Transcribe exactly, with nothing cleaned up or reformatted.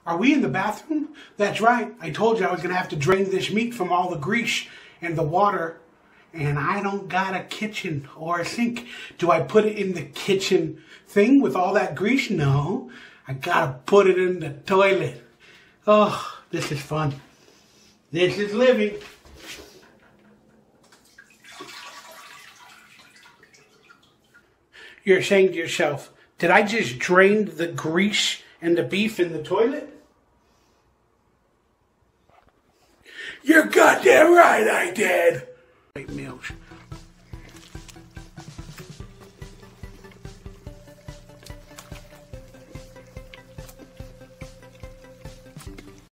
Are we in the bathroom? That's right. I told you I was going to have to drain this meat from all the grease and the water. And I don't got a kitchen or a sink. Do I put it in the kitchen thing with all that grease? No. I got to put it in the toilet. Oh, this is fun. This is living. You're saying to yourself, did I just drain the grease and the beef in the toilet? You're goddamn right I did. Meals.